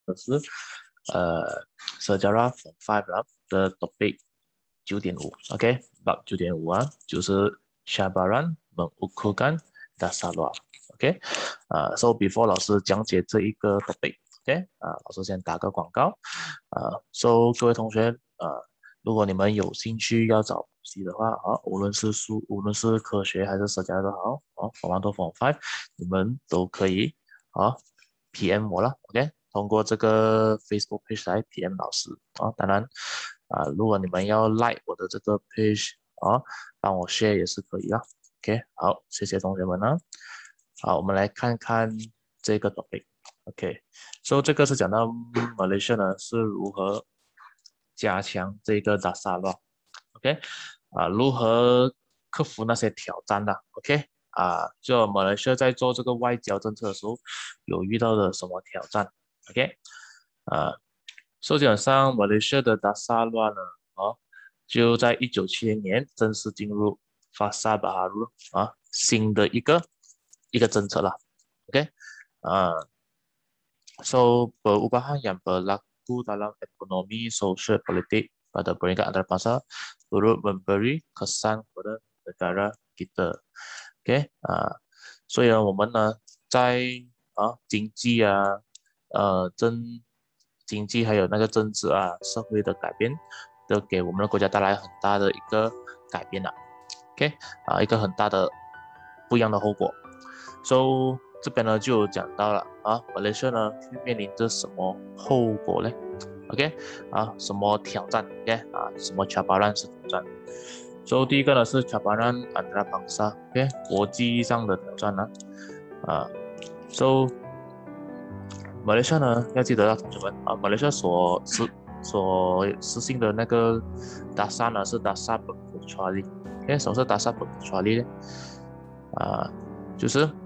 的是Sejarah Form 5的 topic 9.5 bab 9.5就是 Cabaran mengukuhkan dasar luar。So before 老师讲解这一个 topic，老师先打个广告。So 各位同学，如果你们有兴趣要找补习的话，无论是无论是科学还是社交都好，Form 1到Form 5，你们都可以PM 我了，OK，通过这个 Facebook page 来 PM 老师当然如果你们要 like 我的这个 page 帮我 share 也是可以啦，OK，好，谢谢同学们啊。好，我们来看看这个 topic，OK，so 这个是讲到 Malaysia 呢是如何加强这个 dasar law，OK，如何克服那些挑战的，OK，就马来西亚在做这个外交政策的时候有遇到的什么挑战，OK，基本上马来西亚的 dasar law 呢，就在1970年正式进入Fasa Baharu 新的一个政策了，OK，so perubahan yang berlaku dalam ekonomi, sosial, politik pada peringkat antarabangsa turut memberi kesan kepada negara kita. OK，所以呢，我们呢在经济经济还有那个政治社会的改变，都给我们的国家带来很大的一个改变了。OK，一个很大的不一样的后果。So 这边呢就有讲到了马来西亚呢会面临着什么后果呢？OK，什么挑战？OK，什么cabaran是挑战？So 第一个呢是cabaran antarabangsa，OK，国际上的挑战呢，So 马来西亚呢要记得同学们马来西亚所实行的那个dasar呢是dasar berkecuali，OK，什么是dasar berkecuali呢？就是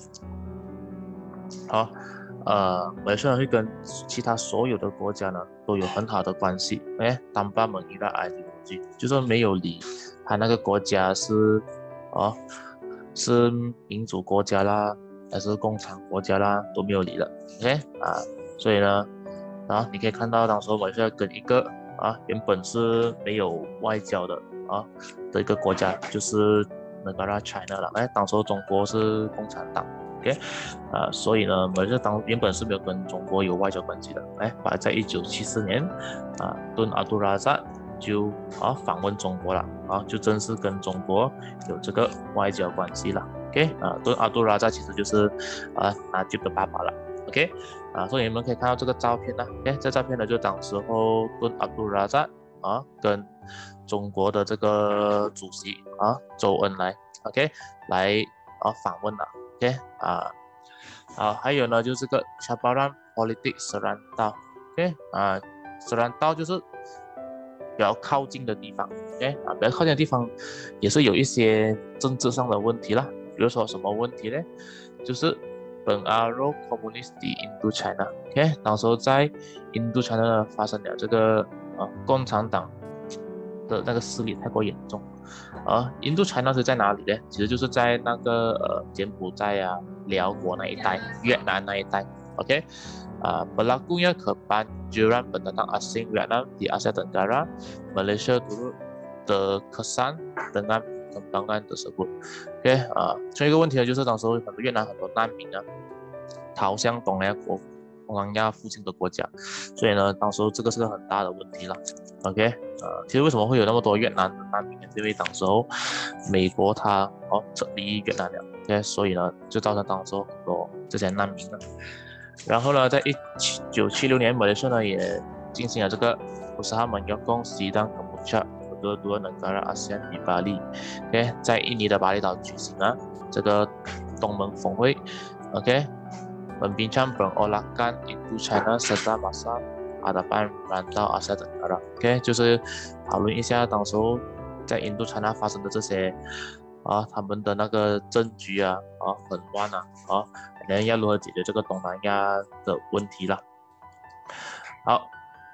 马来西亚会跟其他所有的国家呢都有很好的关系，tanpa mengira ideologi，就是没有理他那个国家是是民主国家啦，还是共产国家啦，都没有理了，OK，所以呢，你可以看到当时马来西亚跟一个原本是没有外交的的一个国家，就是Negara China 了，当时中国是共产党。OK，所以呢，马来西亚原本是没有跟中国有外交关系的，在1974年，敦阿杜拉扎就访问中国了，就正式跟中国有这个外交关系了。OK，敦阿杜拉扎其实就是纳吉的爸爸了。OK，所以你们可以看到这个照片呢，OK，这照片呢就当时候敦阿杜拉扎跟中国的这个主席周恩来 ，OK， 来访问了。OK， 还有呢，就是这个 cabaran politik serantau，OK， serantau 就是比较靠近的地方，OK， 比较靠近的地方也是有一些政治上的问题啦，比如说什么问题呢？就是pengaruh komunis di Indochina，OK， 当时候在印度 China 呢发生了这个共产党的那个势力太过严重。印度 China 是在哪里呢？其实就是在那个柬埔寨辽国那一带、越南那一带。OK，berlakunya kebanjiran pendatang asing Vietnam di Asia Tenggara, Malaysia turut terkesan dengan perkembangan tersebut。OK，另一个问题呢，就是当时很多越南很多难民逃向东南亚附近的国家，所以呢，当时这个是个很大的问题了。OK，其实为什么会有那么多越南的难民呢？因为当时候美国它撤离越南了，OK，所以呢就造成当时候很多这些难民了。然后呢，在1976年，马来西亚呢也进行了这个usaha menyokong sidang Kemuncak kedua negara ASEAN di Bali，OK， 在印尼的巴厘岛举行这个东盟峰会，OK， membincang penolakan Indo-China serta masa hadapan rantau Asia Tenggara，OK， 就是讨论一下当时候在印度 China 发生的这些他们的那个政局很乱可能要如何解决这个东南亚的问题了。好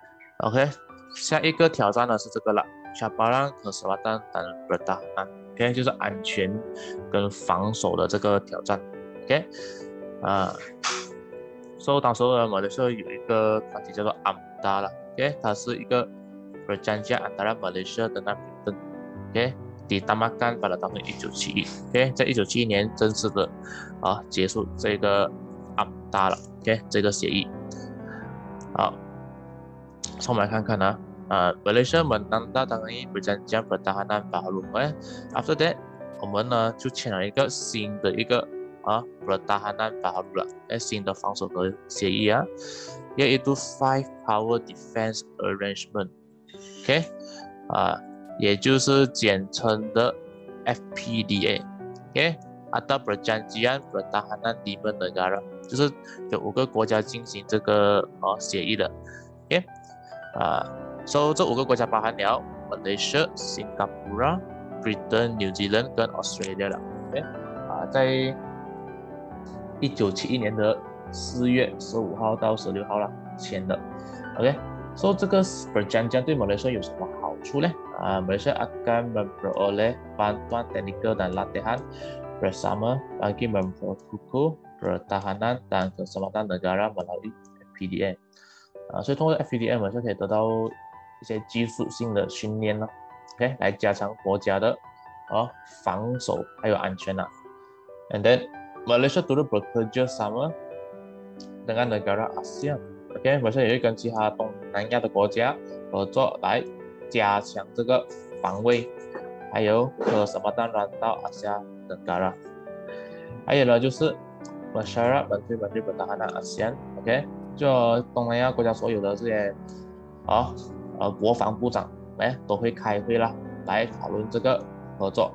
，OK， 下一个挑战呢是这个了，cabaran keselamatan dan pertahanan，OK， 就是安全跟防守的这个挑战，OK， 当时马来西亚有一个团体叫做 AMDA 了，OK， 它是一个 perjanjian antara Malaysia dengan Britain，OK， ditamakan pada tahun 1971，OK， 在1971年正式的结束这个 AMDA 了，OK， 这个协议。好，我们来看看Malaysia menandatangani perjanjian pertahanan baru，After that， 我们呢就签了一个新的一个pertahanan baru 了，新的防守和协议yaitu Five Power Defense Arrangement，OK，也就是简称的 FPDA，OK，atau Perjanjian Pertahanan Lima Negara， 就是有5个国家进行这个协议的，OK，so 这5个国家包含了 Malaysia、Singapura、Britain、New Zealand 跟 Australia 了，OK，在1971年的4月15号到16号了签的 ，OK，so 这个 perjanjian 对马来西亚有什么好处呢？马来西亚akan memperoleh bantuan teknikal dan latihan bersama bagi memperkukuh pertahanan dan keselamatan negara melalui FPDA，所以通过 FPDA 我们就可以得到一些技术性的训练了 ，OK， 来加强国家的防守还有安全and then Malaysia turut bekerja sama dengan negara ASEAN，OK， 马来西亚也会跟其他东南亚的国家合作来加强这个防卫，还有keselamatan rantau Asia Tenggara。还有呢，就是Masyarakat Menteri Pertahanan ASEAN，OK， 就东南亚国家所有的这些国防部长都会开会啦，来讨论这个合作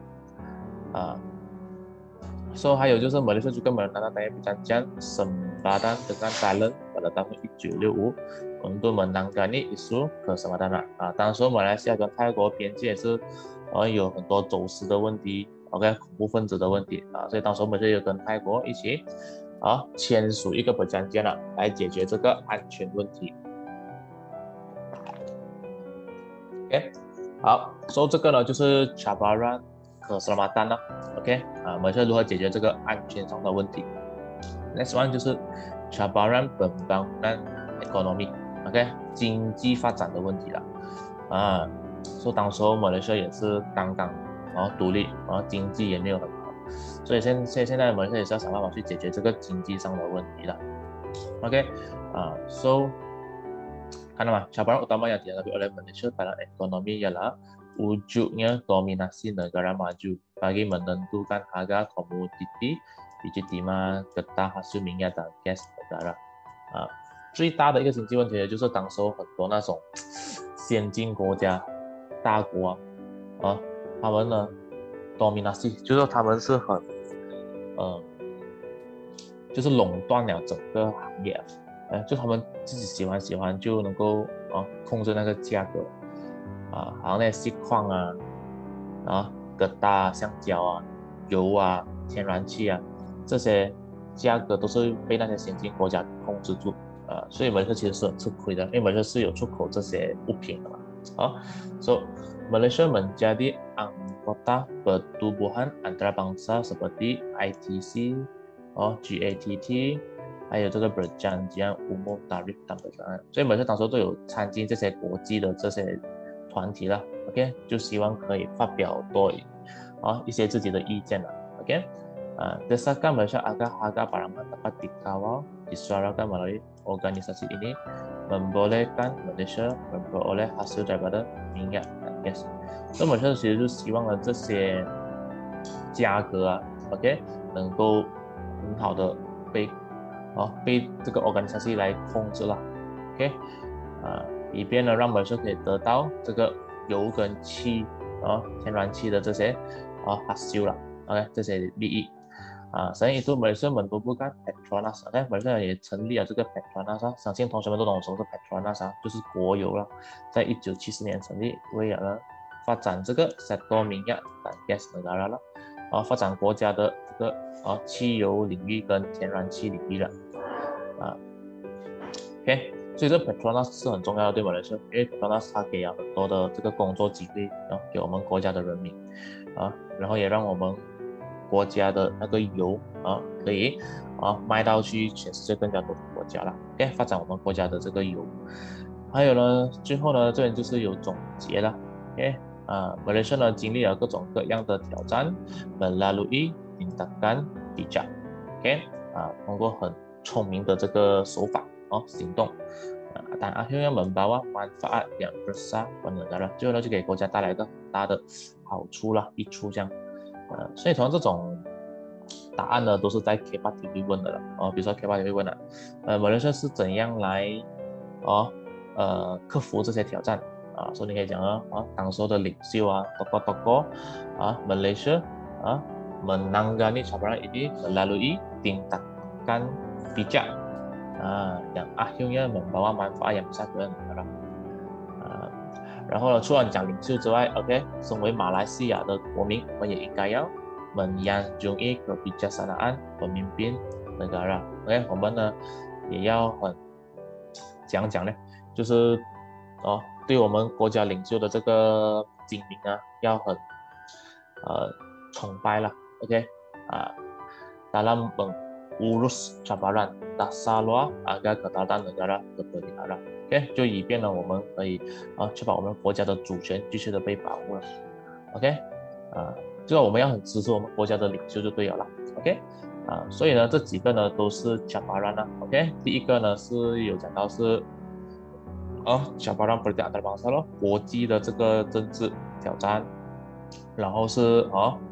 So 还有就是马来西亚juga menandatangani perjanjian sempadan dengan Thailand pada tahun 1965 untuk menangani isu keselamatan。当时马来西亚跟泰国边界是有很多走私的问题 ，OK， 恐怖分子的问题所以当时马来西亚跟泰国一起签署一个perjanjian来解决这个安全问题。OK， 好 ，So 这个呢就是 cabaran keselamatan 了 ，OK， 我们是如何解决这个安全上的问题 ？Next one 就是 cabaran pembangunan ekonomi，OK， 经济发展的问题了所以当时马来西亚也是刚刚独立经济也没有很好，所以现在马来西亚也是要想办法去解决这个经济上的问题了 ，OK， so 看到吗 ？cabaran utama yang dihadapi oleh Malaysia dalam ekonomi ialah wujudnya dominasi negara maju bagi menentukan harga komoditi biji timah, getah, hasil minyak dan gas negara。最大的一个经济问题就是当时很多那种先进国家、大国他们呢 dominasi 就是他们是很就是垄断了整个行业就他们自己喜欢就能够控制那个价格。好像那些锡矿疙瘩、橡胶油天然气这些价格都是被那些先进国家控制住所以马来西亚其实是很吃亏的，因为马来西亚是有出口这些物品的嘛so Malaysia menjadi anggota pertubuhan antarabangsa seperti ITC GATT 还有这个 perjanjian umum tarif dan perdagangan， 所以马来西亚当时都有参进这些国际的这些团体了 ，OK， 就希望可以发表多一些自己的意见了 ，OK，desakan Malaysia agar harga barang dapat dikawal disuarakan melalui organisasi ini membolehkan Malaysia memperoleh hasil daripada minyak dan gas。所以马来西亚其实就希望呢这些价格OK 能够很好的被这个 organisasi 来控制了 ，OK， 以便呢让马来西亚可以得到这个油跟气天然气的这些hasil 了 ，OK， 这些利益selain itu Malaysia menumbuhkan Petronas， 马来西亚也成立了这个 Petronas， 相信同学们都懂什么是 Petronas， 就是国油了，在1974年成立，为了发展这个 sektor minyak dan gas negara 了，发展国家的这个汽油领域跟天然气领域了，OK， 所以这 Petronas 是很重要的对马来西亚，因为 Petronas 它给了很多的这个工作机会给我们国家的人民然后也让我们国家的那个油可以卖到去全世界更加多的国家了。OK， 发展我们国家的这个油。还有呢，最后呢，这边就是有总结了。OK，马来西亚呢经历了各种各样的挑战，melalui tindakan bijak。OK，通过很聪明的这个手法行动。但akhirnya membawa manfaat yang besar buat negara， 最后呢就给国家带来一个很大的好处了，益处这样。所以同样这种答案呢都是在 K8 TV 问的了比如说 K8 TV 问了，马来西亚是怎样来克服这些挑战所以你可以讲当时候的领袖tokoh-tokoh Malaysia menangani cabaran ini melalui tindakan bijak yang akhirnya membawa manfaat yang besar kepada negara。然后呢，除了讲领袖之外 ，OK， 身为马来西亚的国民，我们也应该要menyanjungi kebijaksanaan pemimpin negara。OK， 我们呢也要很怎样讲呢？就是对我们国家领袖的这个精明要很崇拜了。OK， dalam urus cabaran dasarlah agar kedaulatan negara berpelihara。OK， 就以便呢我们可以确保我们国家的主权继续的被保护了。OK， 就是我们要很支持我们国家的领袖就对了啦。OK， 所以呢这几个呢都是 cabaran 啦。OK， 第一个呢是有讲到是cabaran politik antarabangsa 咯，国际的这个政治挑战，然后是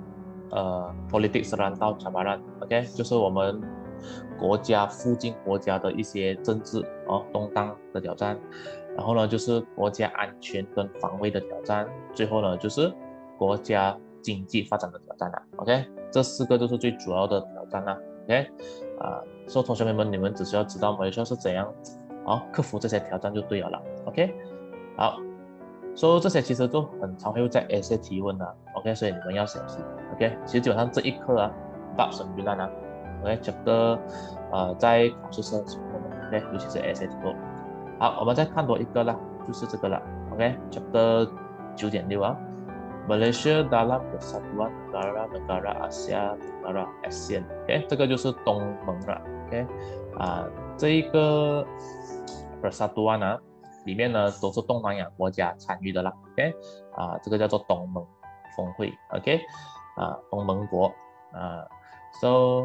politik serantau cabaran。OK， 就是我们国家附近国家的一些政治动荡的挑战，然后呢就是国家安全跟防卫的挑战，最后呢就是国家经济发展的挑战了。OK， 这四个就是最主要的挑战了。OK， 所以同学们你们只需要知道马来西亚是怎样克服这些挑战就对了。OK， 好，所以这些其实都很常会在 essay 提问的。OK， 所以你们要小心。OK， 其实基本上这一课bab 9OK， chapter 在考试是很喜欢的。OK， 尤其是 essay 题目。好，我们再看多一个啦，就是这个了。OK， chapter 9.6Malaysia dalam persatuan negara-negara Asia Tenggara ASEAN。OK， 这个就是东盟了。OK， 这一个 persatuan里面呢都是东南亚国家参与的啦。OK， 这个叫做东盟峰会。OK， 东盟国so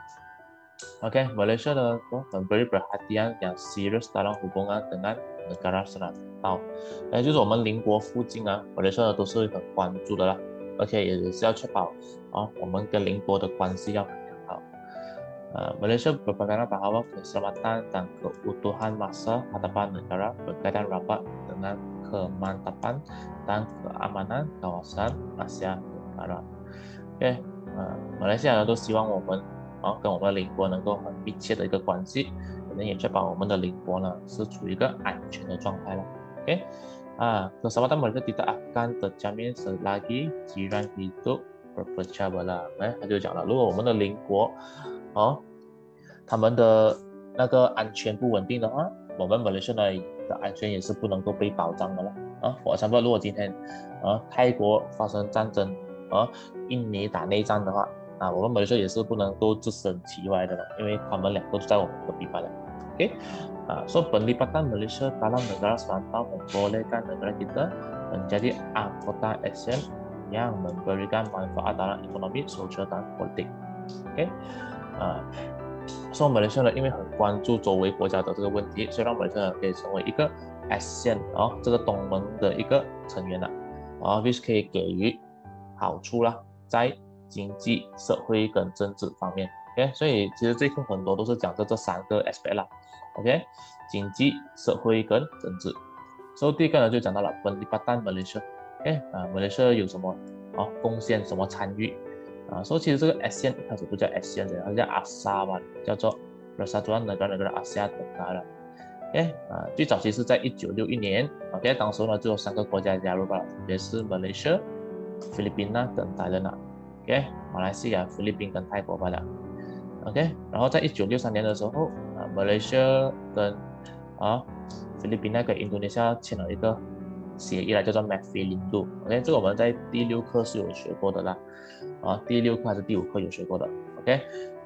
OK， Malaysia 呢memberi perhatian yang serius dalam hubungan dengan negara serantau， 就是我们邻国附近马来西亚都是很关注的啦，而且也是要确保我们跟邻国的关系要很良好。Malaysia berpegang bahwa keselamatan dan keutuhan masa hadapan negara berkaitan rapat dengan kemantapan dan keamanan kawasan Asia Tenggara。OK， 马来西亚呢都希望我们跟我们的邻国能够很密切的一个关系，可能也确保我们的邻国呢是处于一个安全的状态了。OK， keselamatan mereka tidak akan terjamin selagi jiran hidup berpecah belah。他就讲了，如果我们的邻国他们的那个安全不稳定的话，我们马来西亚的安全也是不能够被保障的了。我差不多，如果今天泰国发生战争印尼打内战的话，我们马来西亚也是不能够置身其外的了，因为他们两个就在我们隔壁罢了。OK， so penglibatan Malaysia dalam negara serantau membolehkan negara kita menjadi anggota ASEAN yang memberikan manfaat dalam ekonomi, sosial dan politik。OK， 所以马来西亚呢，因为很关注周围国家的这个问题，所以让马来西亚可以成为一个 ASEAN 这个东盟的一个成员了which 可以给予好处啦，在经济、社会跟政治方面。OK， 所以其实这一课很多都是讲这三个 aspect 啦。OK， 经济、社会跟政治。所以第一个呢就讲到了penglibatan Malaysia。OK， 马来西亚有什么贡献、什么参与所以其实这个 ASEAN 一开始不叫 ASEAN 的，它叫 ASA 吧，叫做 Persatuan Negara-Negara Asia Tenggara。OK， 最早期是在1961年。OK， 当时呢就有3个国家加入吧，分别是 Malaysia、菲律宾跟Thailand。OK， 马来西亚、菲律宾跟泰国罢了。OK， 然后在1963年的时候马来西亚跟菲律宾跟印度尼西亚签了一个协议叫做 Mafilindu。OK， 这个我们在第6课是有学过的啦。第6课还是第5课有学过的。OK，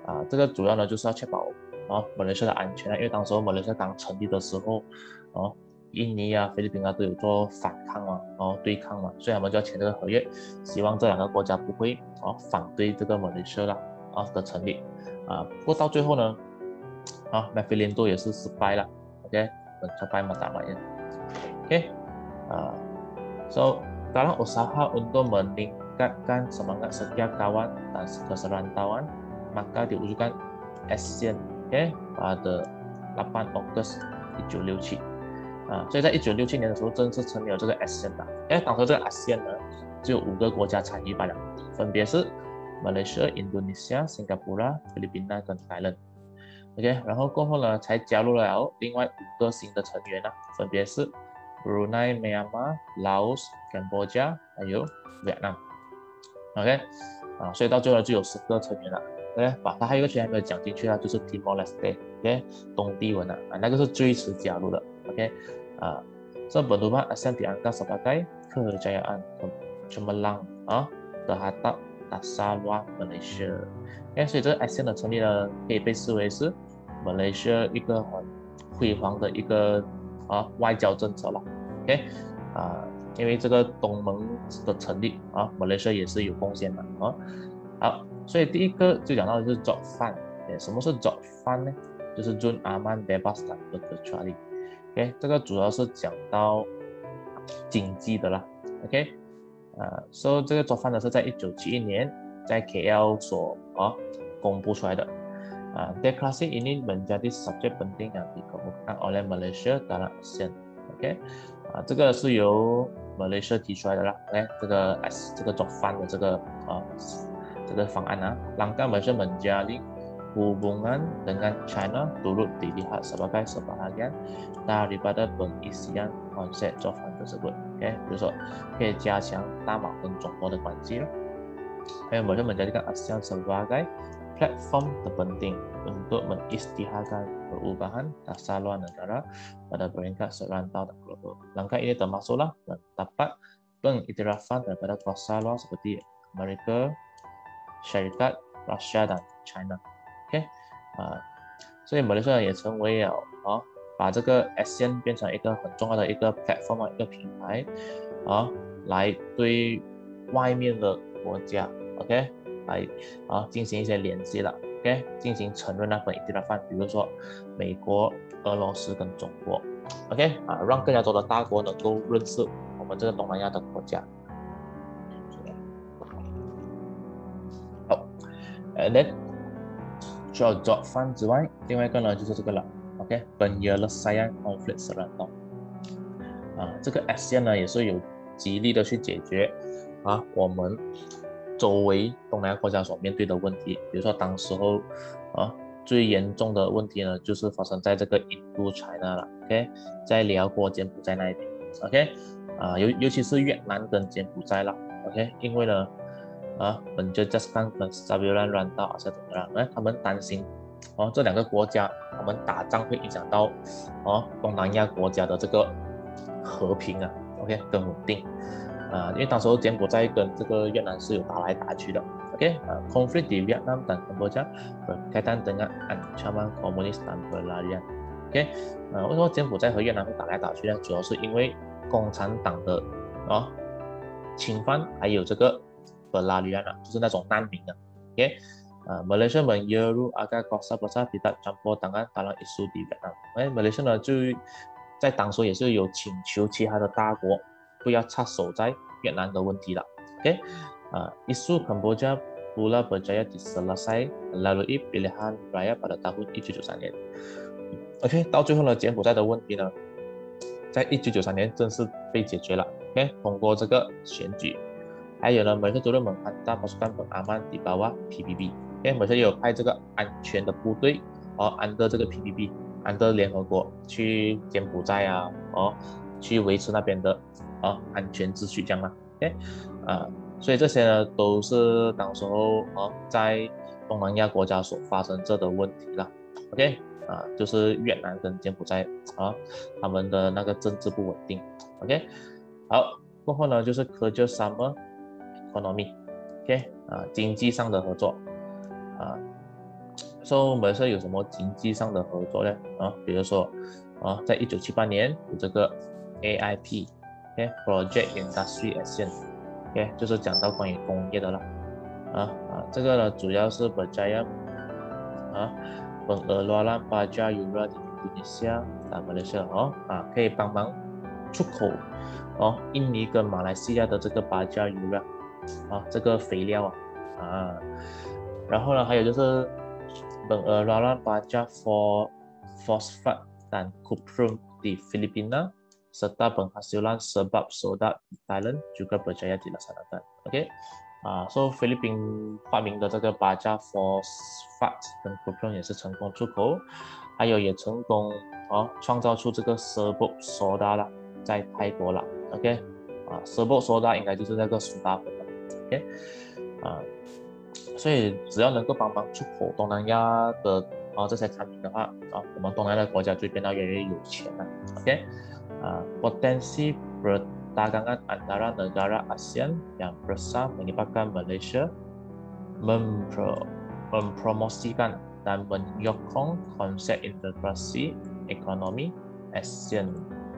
这个主要呢就是要确保马来西亚的安全因为当时马来西亚刚成立的时候印尼啊、菲律宾啊都有做反抗嘛，对抗嘛，所以他们就要签这个合约，希望这两个国家不会反对这个马来西亚的成立不过到最后呢麦菲连多也是失败了 ，OK， mencapai matlamat OK so dalam usaha untuk meningkatkan semangat setiap kawan dan keserantauan maka diwujudkan ASEAN pada 8 Ogos 1967所以在1967年的时候正式成立了这个 ASEAN 当时这个 ASEAN 呢只有5个国家参与罢了，分别是 Malaysia、Indonesia、Singapura、菲律宾跟 Thailand。OK， 然后过后呢才加入了另外5个新的成员分别是 Brunei、Myanmar、Laos、Cambodia 还有 Vietnam。OK， 所以到最后就有10个成员了。OK， 它还有一个成员还没有讲进去就是 Timor Leste，OK， 东帝汶那个是最迟加入的。OK， sebenarnya ASEAN dianggap sebagai kejayaan cemerlang terhadap dasar luar Malaysia。所以这个 ASEAN 的成立呢，可以被视为是马来西亚一个很辉煌的一个外交政策了。OK， 因为这个东盟的成立马来西亚也是有贡献的好，所以第一个就讲到的是 Job Fund。什么是 Job Fund 呢？就是 Zon Aman Bebas dan Berkecuali。OK， 这个主要是讲到经济的啦。OK， 所以这个 Job Fund 呢是在1971年在 KL 所公布出来的。Deklarasi ini menjadi subjek penting yang dikemukakan oleh Malaysia dalam ASEAN。OK， 这个是由马来西亚提出来的啦。这个 Job Fund 的这个方案langkah Malaysia menjalin hubungan dengan China turut dilihat sebagai sebahagian daripada pengisian konsep Job Fund tersebut。比如说可以加强大马跟中国的关系了。还有Malaysia menjadikan ASEAN sebagai platform terpenting untuk mengisytiharkan perubahan dasar luar negara pada peringkat serantau dan global. Langkah ini termasuklah mendapat pengiktirafan daripada kuasa luar seperti Amerika Syarikat, Rusia dan China。OK， 所以马来西亚也成为了把这个 ASEAN 变成一个很重要的一个 platform 一个平台来对外面的国家 OK 来进行一些联系了 OK 进行承认那份一定的范，比如说美国、俄罗斯跟中国 OK 让更加多的大国能够认识我们这个东南亚的国家。好 ，and then 除了 Job Fund 之外，另外一个呢就是这个了 OK penyelesaian konflik serantau。这个 ASEAN 呢也是有极力的去解决我们周围东南亚国家所面对的问题，比如说当时候最严重的问题呢就是发生在这个印度 China 了 OK 在辽国柬埔寨那一边 OK 尤其是越南跟柬埔寨了 OK 因为呢menjejaskan kestabilan rantau Asia Tenggara，他们担心这两个国家他们打仗会影响到东南亚国家的这个和平OK 跟稳定因为当时候柬埔寨跟这个越南是有打来打去的 OK konflik di Vietnam dan Kamboja berkaitan dengan ancaman komunis dan pelarian OK 为什么柬埔寨和越南会打来打去呢？主要是因为共产党的侵犯还有这个pelarian就是那种难民OK Malaysia menyeru agar kuasa besar tidak campur tangan dalam isu di Vietnam。Malaysia 呢就在当时也是有请求其他的大国不要插手在越南的问题了。OK isu Kamboja pula berjaya diselesai melalui pilihan raya pada tahun 1993年。OK 到最后呢柬埔寨的问题呢在1993年正式被解决了 OK 通过这个选举。还有呢Malaysia turut menghantar pasukan pengaman di bawah PBB。Malaysia 也有派这个安全的部队under 这个 PBB under 联合国去柬埔寨去维持那边的安全秩序这样啦 OK 所以这些呢都是当时候在东南亚国家所发生这的问题啦 OK 就是越南跟柬埔寨他们的那个政治不稳定 OK 好过后呢就是 kerjasama economy OK 经济上的合作 So 马来西亚有什么经济上的合作呢？比如说在1978年有这个 AIP，Project Industry Action，就是讲到关于工业的啦。这个呢主要是Berjaya pengeluaran baja Euro di Indonesia dan Malaysia 可以帮忙出口印尼跟马来西亚的这个baja Euro这个肥料然后呢还有就是pengeluaran baja for fosfat dan cuprum di Filipina serta penghasilan sebab soda di Thailand juga berjaya dilaksanakan. So Philippines 发明的这个baja phosphate 跟 cuprum 也是成功出口，还有也成功创造出这个 serbuk soda 啦，在泰国啦，serbuk soda 应该就是那个苏打粉了所以只要能够帮忙出口东南亚的这些产品的话我们东南亚的国家就变得越来越有钱了potensi perdagangan antara negara ASEAN yang besar menyebabkan Malaysia mempromosikan dan menyokong konsep integrasi ekonomi ASEAN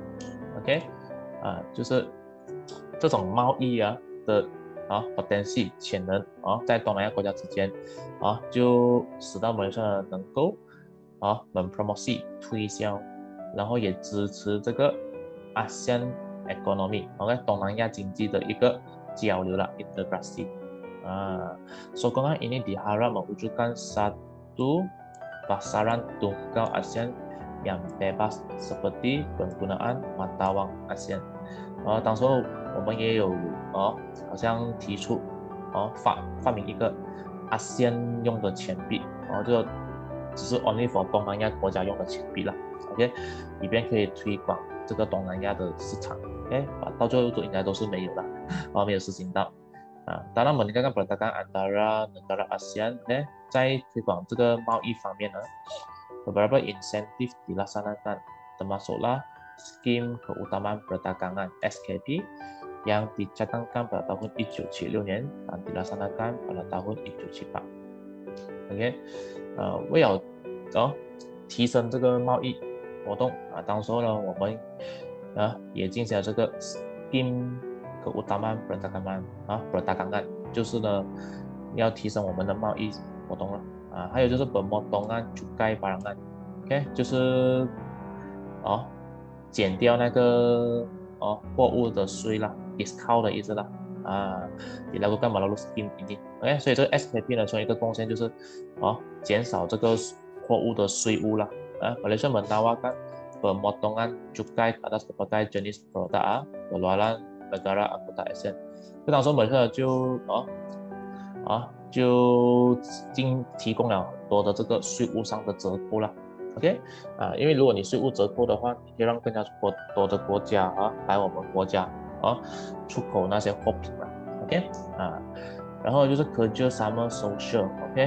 就是这种贸易的potency 潜能在东南亚国家之间就使到马来西亚能够promote 推销，然后也支持这个 ASEAN economy 东南亚经济的一个交流啦 integrasi sokongan ini diharap mewujudkan satu pasaran tunggal ASEAN yang bebas seperti penggunaan mata wang ASEAN 当时候我们也有好像提出发明一个 ASEAN 用的钱币就只是 only for 东南亚国家用的钱币啦里边可以推广这个东南亚的市场到最后都应该都是没有啦没有实行到当然meningkatkan perdagangan antara negara ASEAN 在推广这个贸易方面呢 beberapa insentif dilaksanakan termasuklah Skim Keutamaan Perdagangan SKP yang dicadangkan pada tahun 1976年 dan dilaksanakan pada tahun 1978为了提升这个贸易活动当时候呢我们也进行了这个 Skim Keutamaan Perdagangan 就是呢要提升我们的贸易活动了还有就是 pemotongan cukai barangan 就是减掉那个货物的税啦 discount 的意思啦dilakukan melalui skim ini 所以这个 SKP 呢其中一个贡献就是减少这个货物的税务啦Malaysia menawarkan pemotongan cukai atas berbagai jenis produk berluaran negara anggota ASEAN 就当时马来西亚就提供了很多的这个税务上的折扣啦因为如果你税务折扣的话你可以让更加多的国家来我们国家出口那些货品啦然后就是 kerjasama social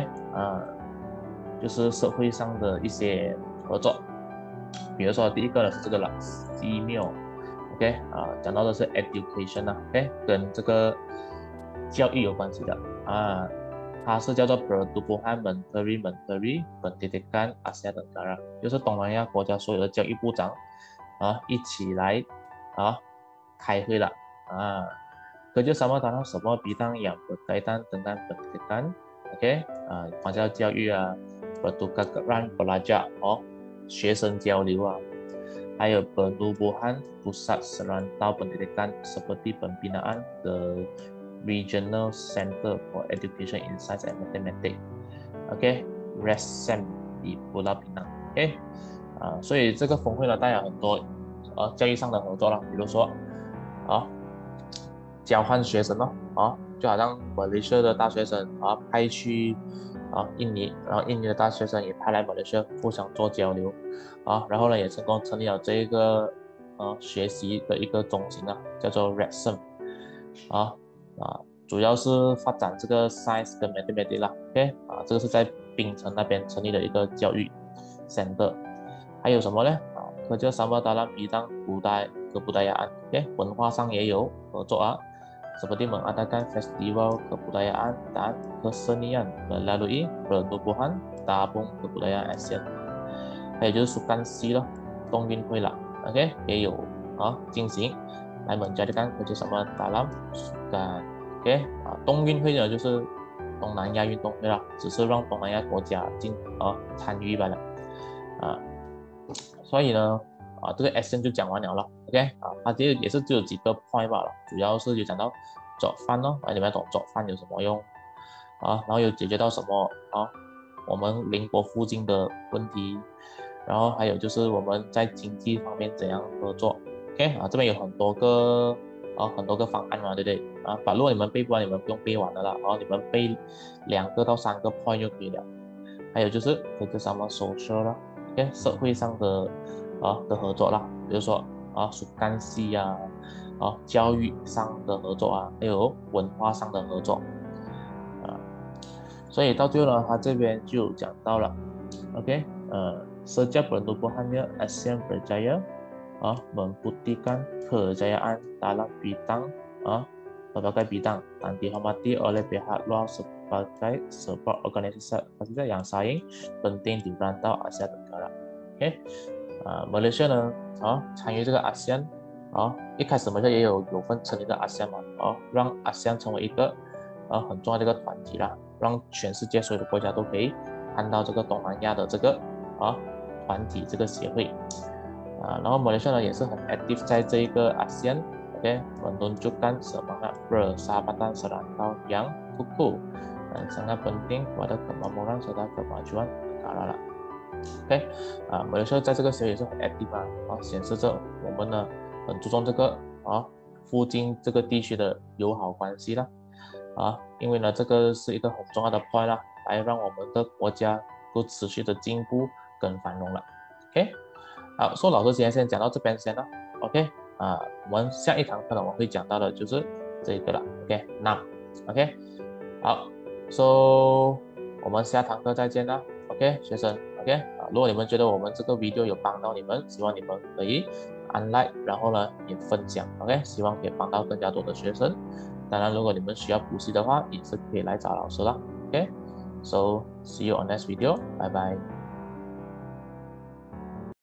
就是社会上的一些合作比如说第一个呢是这个啦 CMIO 讲到的是 education 跟这个教育有关系的它是叫做 Pertubuhan Menteri Pendidikan Asia Tenggara 就是东南亚国家所有的教育部长一起来开会了kerjasama dalam semua bidang yang berkaitan dengan pendidikan masalah 教育pertukaran pelajar 学生交流还有 penubuhan pusat serantau pendidikan seperti pembinaan ke Regional Center for Education in Science and Mathematics RESCEM di Pulau Pinang 所以这个峰会呢带有很多教育上的合作啦比如说交换学生就好像马来西亚的大学生派去印尼然后印尼的大学生也派来马来西亚互相做交流然后呢也成功成立了这一个学习的一个中心叫做 RESCEM主要是发展这个 Science 跟 Mathematics 啦这个是在槟城那边成立的一个教育 center 还有什么呢kerjasama dalam bidang kebudayaan 文化上也有合作seperti mengadakan festival kebudayaan dan kesenian melalui penubuhan bergabung ke budaya ASEAN. 还有就是苏干系咯，冬运会啦 ，OK 也有进行来 menjadikan kerjasama dalam sukan。OK 冬运会呢就是东南亚运动会啦，只是让东南亚国家参与罢了所以呢这个 ASEAN 就讲完了咯 ，OK 它这也是只有几个 point 罢了，主要是有讲到做饭咯，你们要懂做饭有什么用然后有解决到什么我们邻国附近的问题，然后还有就是我们在经济方面怎样合作 ，OK 这边有很多个方案嘛，对不对如果你们背不完，你们不用背完的啦，你们背2个到3个 point 就可以了。还有就是这个什么 social 啦 ，OK 社会上的合作啦，比如说属干系教育上的合作还有文化上的合作所以到最后呢，他这边就讲到了 ，OK sejak pertumbuhannya ASEAN berjaya membuktikan kejayaan dalam bidang berbagai bidang dan dihormati oleh pihak luar sebagai sebuah organisasi yang saing penting di rantau Asia Tenggara。OK， Malaysia 呢参与这个 ASEAN 一开始马来西亚也有份成立的 ASEAN 嘛让 ASEAN 成为一个很重要的一个团体啦，让全世界所有的国家都可以看到这个东南亚的这个团体这个协会然后马来西亚呢也是很 active 在这一个 ASEAN OK menunjukkan semangat persahabatan serantau yang kukuh dan sangat penting pada kemakmuran serta kemajuan negara 啦 OK 马来西亚在这个协会也是很 active显示着我们呢很注重这个附近这个地区的友好关系啦因为呢这个是一个很重要的 point 啦，来让我们的国家都持续的进步跟繁荣了 OK 好，所以老师今天先讲到这边先了 OK 我们下一堂课呢我们会讲到的就是这个了 OK 那 OK 好 so 我们下堂课再见啦 OK 学生 OK 如果你们觉得我们这个 video 有帮到你们，希望你们可以按 like 然后呢也分享 OK 希望可以帮到更加多的学生，当然如果你们需要补习的话也是可以来找老师啦 OK so see you on next video bye bye